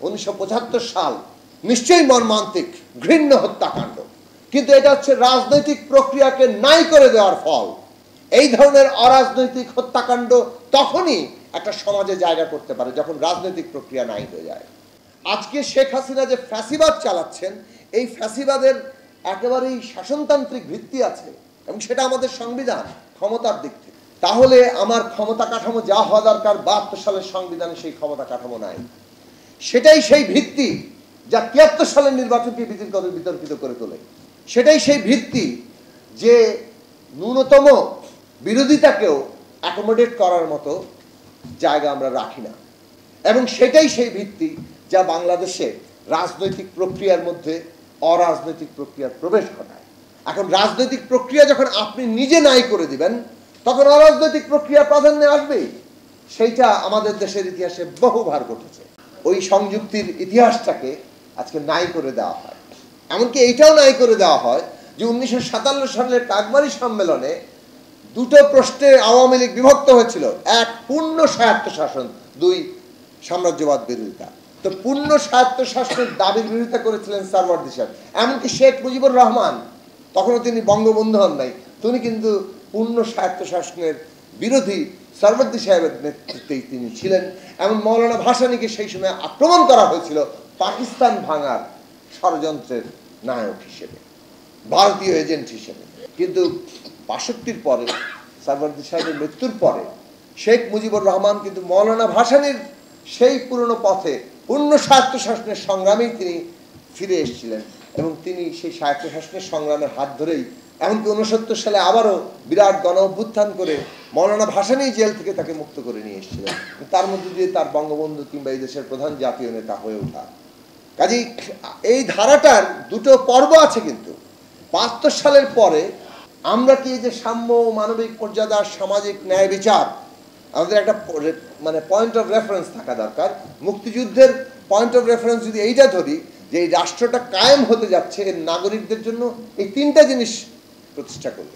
1975 সাল নিশ্চয়ই মর্মান্তিক ঘৃণ্য হত্যাকাণ্ড, কিন্তু এটা হচ্ছে রাজনৈতিক প্রক্রিয়াকে নাই করে দেওয়ার ফল। এই ধরনের অরাজনৈতিক হত্যাকাণ্ড তখনই একটা সমাজে জায়গা করতে পারে যখন রাজনৈতিক প্রক্রিয়া নাই হয়ে যায়। আজকে শেখ হাসিনা যে ফ্যাসিবাদ চালাচ্ছেন, এই ফ্যাসিবাদের একেবারেই শাসনতান্ত্রিক ভিত্তি আছে এবং সেটা আমাদের সংবিধান ক্ষমতার দিক থেকে। তাহলে আমার ক্ষমতা কাঠামো যা হওয়া দরকার 72 সালের সংবিধানে সেই ক্ষমতা কাঠামো নাই। সেটাই সেই ভিত্তি যা 73 সালের নির্বাচনকে বিতর্কিত করে তোলে। সেটাই সেই ভিত্তি যে ন্যূনতম বিরোধিতাকেও অ্যাকোমোডেট করার মতো জায়গা আমরা রাখি না, এবং সেটাই সেই ভিত্তি যা বাংলাদেশে রাজনৈতিক প্রক্রিয়ার মধ্যে অরাজনৈতিক প্রক্রিয়ার প্রবেশ ঘটায়। এখন রাজনৈতিক প্রক্রিয়া যখন আপনি নিজে নাই করে দিবেন, তখন অরাজনৈতিক প্রক্রিয়া প্রাধান্যে আসবেই। সেইটা আমাদের দেশের ইতিহাসে বহুবার ঘটেছে। ওই সংযুক্তির ইতিহাসটাকে আজকে নাই করে দেওয়া হয়। এমনকি এইটাও নাই করে দেওয়া হয় যে 1957 সালের কাকমারি সম্মেলনে দুটো প্রশ্নে আওয়ামী লীগ বিভক্ত হয়েছিল: এক, পূর্ণ স্বায়ত্তশাসন; দুই, সাম্রাজ্যবাদ বিরোধিতা। তো পূর্ণ স্বায়ত্তশাসনের দাবির বিরোধিতা করেছিলেন সারওয়ার্দী সাহেব। এমনকি শেখ মুজিবুর রহমান, তখনও তিনি বঙ্গবন্ধু হন নাই, তিনি কিন্তু পূর্ণ স্বায়ত্তশাসনের বিরোধী সারওয়ার্দী সাহেবের নেতৃত্বেই তিনি ছিলেন। এমন মৌলানা ভাসানীকে সেই সময় আক্রমণ করা হয়েছিল পাকিস্তান ভাঙার ষড়যন্ত্রের নায়ক হিসেবে, ভারতীয় এজেন্ট হিসেবে। কিন্তু ৬২ পরে, সারওয়ার্দী সাহেবের মৃত্যুর পরে, শেখ মুজিবুর রহমান কিন্তু মৌলানা ভাসানীর সেই পুরনো পথে পূর্ণ স্বায়ত্তশাসনের সংগ্রামেই তিনি ফিরে এসেছিলেন, এবং তিনি সেই স্বায়ত্তশাসনের সংগ্রামের হাত ধরেই এমনকি 69 সালে আবারও বিরাট গণ অভ্যুত্থান করে মৌলানা ভাসানী জেল থেকে তাকে মুক্ত করে নিয়ে এসেছিলেন। তার মধ্যে দিয়ে তার বঙ্গবন্ধু কিংবা এই দেশের প্রধান জাতীয় নেতা হয়ে ওঠা। কাজেই এই ধারাটার দুটো পর্ব আছে। কিন্তু ৭২ সালের পরে আমরা কি যে সাম্য, মানবিক মর্যাদা, সামাজিক ন্যায় বিচার, আমাদের একটা মানে পয়েন্ট অফ রেফারেন্স থাকা দরকার। মুক্তিযুদ্ধের পয়েন্ট অফ রেফারেন্স যদি এইটা ধরি যে এই রাষ্ট্রটা কায়েম হতে যাচ্ছে এর নাগরিকদের জন্য এই তিনটা জিনিস প্রতিষ্ঠা করবে,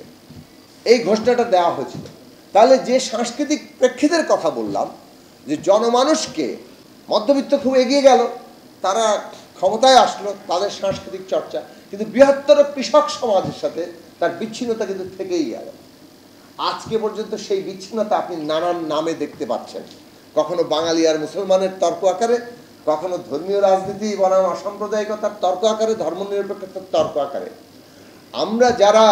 এই ঘোষণাটা দেওয়া হয়েছিল। তাহলে যে সাংস্কৃতিক প্রেক্ষিতের কথা বললাম, যে জনমানুষকে, মধ্যবিত্ত খুব এগিয়ে গেল, তারা ক্ষমতায় আসলো, তাদের সাংস্কৃতিক চর্চা, কিন্তু বৃহত্তর কৃষক সমাজের সাথে তার বিচ্ছিন্নতা কিন্তু থেকেই গেল। আজকে পর্যন্ত সেই বিচ্ছিন্নতা আপনি নানান নামে দেখতে পাচ্ছেন। কখনো বাঙালি আর মুসলমানের তর্ক আকারে, কখনো ধর্মীয় রাজনীতি বনাম অসাম্প্রদায়িকতার তর্ক আকারে, ধর্মনিরপেক্ষতার তর্ক আকারে। আমরা যারা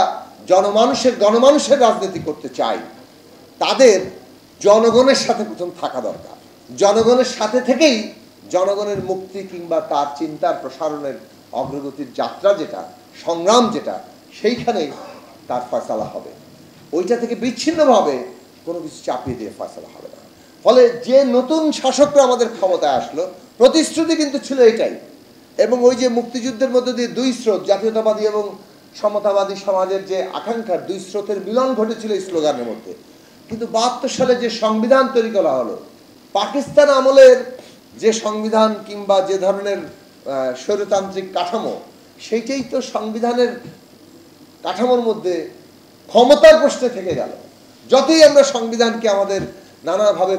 গণমানুষের রাজনীতি করতে চাই, তাদের জনগণের সাথে প্রথম থাকা দরকার। জনগণের সাথে থেকেই জনগণের মুক্তি কিংবা তার চিন্তার প্রসারণের অগ্রগতির যাত্রা যেটা, সংগ্রাম যেটা, সেইখানেই তার ফয়সালা হবে। ওইটা থেকে বিচ্ছিন্নভাবে কোনো কিছু চাপিয়ে দিয়ে ফয়সালা হবে না। ফলে যে নতুন শাসকরা আমাদের ক্ষমতায় আসলো, প্রতিশ্রুতি কিন্তু ছিল এটাই। এবং ওই যে মুক্তিযুদ্ধের মধ্যে দিয়ে দুই স্রোত, জাতীয়তাবাদী এবং সমতাবাদী সমাজের যে আকাঙ্ক্ষার দুই স্রোতের মিলন ঘটেছিল এই স্লোগানের মধ্যে। কিন্তু ৭২ সালে যে সংবিধান তৈরি করা হলো, পাকিস্তান আমলের যে সংবিধান কিংবা যে ধরনের স্বৈরতান্ত্রিক কাঠামো, সেইটাই তো সংবিধানের কাঠামোর মধ্যে ক্ষমতার প্রশ্নে থেকে গেল। যতই আমরা সংবিধানকে আমাদের নানাভাবে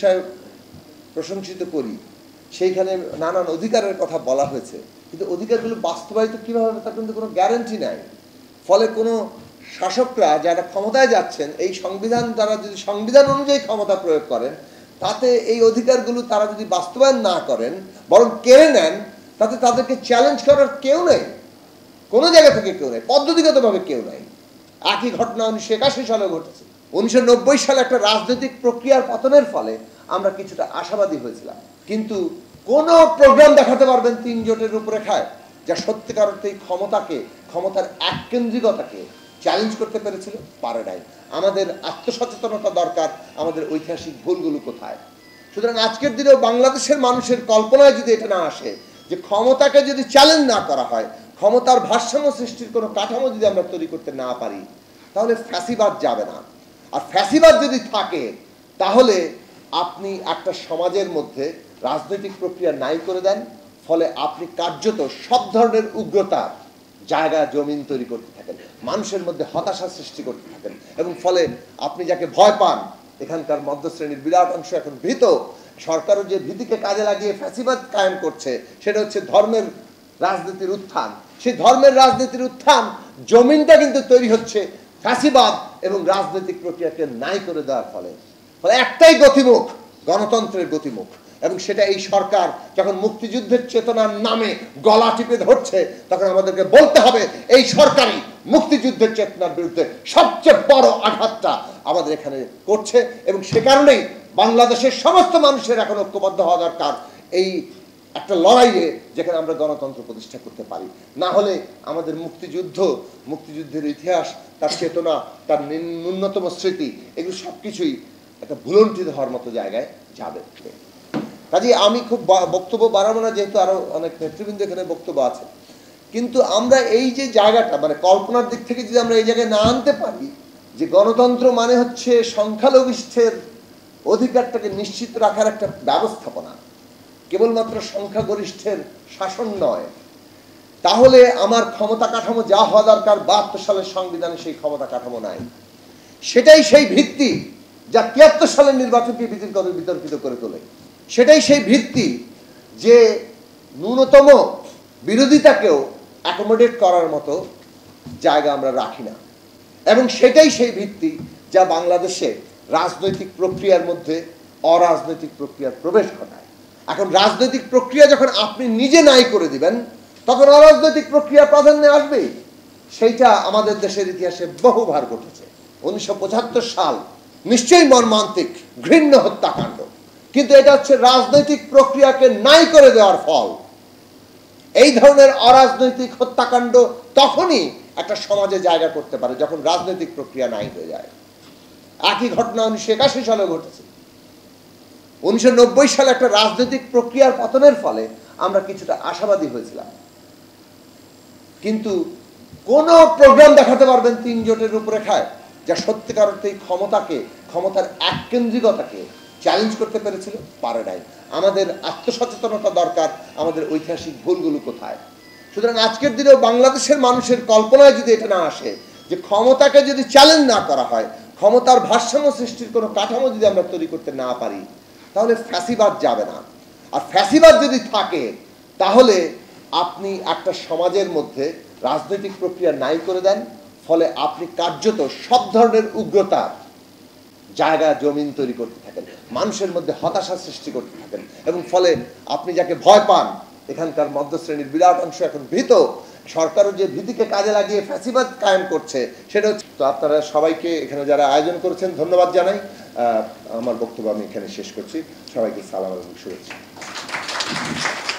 প্রশংসিত করি, সেইখানে নানান অধিকারের কথা বলা হয়েছে, কিন্তু অধিকারগুলো বাস্তবায়িত কীভাবে হবে তার কিন্তু কোনো গ্যারান্টি নাই। ফলে কোনো শাসকরা যারা ক্ষমতায় যাচ্ছেন, এই সংবিধান দ্বারা যদি সংবিধান অনুযায়ী ক্ষমতা প্রয়োগ করেন, তাতে এই অধিকারগুলো তারা যদি বাস্তবায়ন না করেন, বরং কেড়ে নেন, তাতে তাদেরকে চ্যালেঞ্জ করার কেউ নেই, কোনো জায়গা থেকে কেউ নেই, পদ্ধতিগতভাবে কেউ নেই। একই ঘটনা 1981 সালে ঘটেছে। 1990 সালে একটা রাজনৈতিক প্রক্রিয়ার পতনের ফলে আমরা কিছুটা আশাবাদী হয়েছিলাম, কিন্তু কোনো প্রোগ্রাম দেখাতে পারবেন 3 জোটের রূপরেখায় যা সত্যিকার অর্থে ক্ষমতার এককেন্দ্রিকতাকে চ্যালেঞ্জ করতে পেরেছিল? পারে নাই। আমাদের আত্মসচেতনতা দরকার, আমাদের ঐতিহাসিক ভুলগুলো কোথায়। সুতরাং আজকের দিনেও বাংলাদেশের মানুষের কল্পনায় যদি এটা না আসে যে ক্ষমতাকে যদি চ্যালেঞ্জ না করা হয়, ক্ষমতার ভারসাম্য সৃষ্টির কোনো কাঠামো যদি আমরা তৈরি করতে না পারি, তাহলে ফ্যাসিবাদ যাবে না। আর ফ্যাসিবাদ যদি থাকে, তাহলে আপনি একটা সমাজের মধ্যে রাজনৈতিক প্রক্রিয়া নাই করে দেন, ফলে আপনি কার্যত সব ধরনের উগ্রতার জায়গা জমিন তৈরি করতে থাকেন, মানুষের মধ্যে হতাশা সৃষ্টি করতে থাকেন, এবং ফলে আপনি যাকে ভয় পান, এখানকার মধ্যশ্রেণীর বিরাট অংশ এখন ভীত সরকারও যে ভীতিকে কাজে লাগিয়ে ফ্যাসিবাদ কায়েম করছে, সেটা হচ্ছে ধর্মের রাজনীতির উত্থান। সেই ধর্মের রাজনীতির উত্থান, জমিনটা কিন্তু তৈরি হচ্ছে ফ্যাসিবাদ এবং রাজনৈতিক প্রক্রিয়াকে নাই করে দেওয়ার ফলে। ফলে একটাই গতিমুখ, গণতন্ত্রের গতিমুখ। এবং সেটা এই সরকার যখন মুক্তিযুদ্ধের চেতনার নামে গলা টিপে ধরছে, তখন আমাদেরকে বলতে হবে এই সরকারই মুক্তিযুদ্ধের চেতনার বিরুদ্ধে সবচেয়ে বড় আঘাতটা আমাদের এখানে করছে। এবং সে কারণেই বাংলাদেশের সমস্ত মানুষের এখন ঐক্যবদ্ধ হওয়া দরকার এই একটা লড়াইয়ে, যেখানে আমরা গণতন্ত্র প্রতিষ্ঠা করতে পারি। না হলে আমাদের মুক্তিযুদ্ধের ইতিহাস, তার চেতনা, তার ন্যূনতম স্মৃতি, এগুলো সবকিছুই একটা ভুলণ্ঠিত হওয়ার মতো জায়গায় যাবে। কাজে আমি খুব বক্তব্য বাড়াবো না, যেহেতু আরো অনেক নেতৃবৃন্দ এখানে বক্তব্য আছে। কিন্তু আমরা এই যে জায়গাটা, মানে কল্পনার দিক থেকে যদি আমরা এই জায়গায় না আনতে পারি যে গণতন্ত্র মানে হচ্ছে সংখ্যালঘিষ্ঠের অধিকারটাকে নিশ্চিত রাখার একটা ব্যবস্থাপনা, কেবলমাত্র সংখ্যাগরিষ্ঠের শাসন নয়, তাহলে আমার ক্ষমতা কাঠামো যা হওয়া দরকার ৭২ সালের সংবিধানে সেই ক্ষমতা কাঠামো নাই। সেটাই সেই ভিত্তি যা ৭৩ সালের নির্বাচনকে বিতর্কিত করে তোলে। সেটাই সেই ভিত্তি যে ন্যূনতম বিরোধিতাকেও অ্যাকোমোডেট করার মতো জায়গা আমরা রাখি না। এবং সেটাই সেই ভিত্তি যা বাংলাদেশে রাজনৈতিক প্রক্রিয়ার মধ্যে অরাজনৈতিক প্রক্রিয়ার প্রবেশ ঘটায়। এখন রাজনৈতিক প্রক্রিয়া যখন আপনি নিজে নাই করে দিবেন, তখন অরাজনৈতিক প্রক্রিয়া প্রাধান্যে আসবেই। সেইটা আমাদের দেশের ইতিহাসে বহুবার ঘটেছে। 1975 সাল নিশ্চয়ই মর্মান্তিক, ঘৃণ্য হত্যাকাণ্ড, কিন্তু এটা হচ্ছে রাজনৈতিক প্রক্রিয়াকে নাই করে দেওয়ার ফল। এই ধরনের অরাজনৈতিক হত্যাকাণ্ড তখনই একটা সমাজে জায়গা করতে পারে যখন রাজনৈতিক প্রক্রিয়া নাই হয়ে যায়। একই ঘটনা 1981 সালে ঘটেছে। 1990 সালে একটা রাজনৈতিক প্রক্রিয়ার পতনের ফলে আমরা কিছুটা আশাবাদী হয়েছিলাম, কিন্তু কোন প্রোগ্রাম দেখাতে পারবেন ৩ জোটের রূপরেখায় যা সত্যিকার অর্থে ক্ষমতার এককেন্দ্রিকতাকে চ্যালেঞ্জ করতে পেরেছিল? পারে নাই। আমাদের আত্মসচেতনতা দরকার, আমাদের ঐতিহাসিক ভুলগুলো কোথায়। সুতরাং আজকের দিনেও বাংলাদেশের মানুষের কল্পনায় যদি এটা না আসে যে ক্ষমতাকে যদি চ্যালেঞ্জ না করা হয়, ক্ষমতার ভারসাম্য সৃষ্টির কোনো কাঠামো যদি আমরা তৈরি করতে না পারি, তাহলে ফ্যাসিবাদ যাবে না। আর ফ্যাসিবাদ যদি থাকে, তাহলে আপনি একটা সমাজের মধ্যে রাজনৈতিক প্রক্রিয়া নাই করে দেন, ফলে আপনি কার্যত সব ধরনের উগ্রতার জায়গা জমিন তৈরি করতে থাকেন, মানুষের মধ্যে হতাশা সৃষ্টি করতে থাকেন, এবং ফলে আপনি যাকে ভয় পান, এখানকার মধ্যশ্রেণীর বিরাট অংশ এখন ভীত। সরকারও যে ভীতিকে কাজে লাগিয়ে ফ্যাসিবাদ কায়েম করছে, সেটা হচ্ছে। তো আপনারা সবাইকে, এখানে যারা আয়োজন করেছেন, ধন্যবাদ জানাই। আমার বক্তব্য আমি এখানে শেষ করছি। সবাইকে সালাম এবং শুভেচ্ছা।